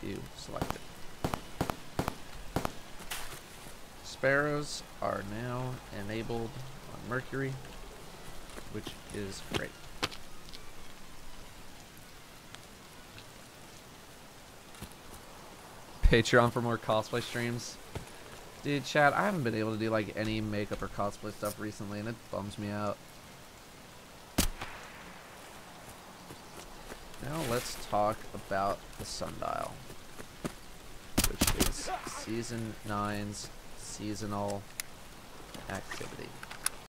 view selected. Sparrows are now enabled on Mercury, which is great. Patreon for more cosplay streams. Dude, chat, I haven't been able to do like any makeup or cosplay stuff recently, and it bums me out. Now let's talk about the Sundial, which is Season 9's seasonal activity.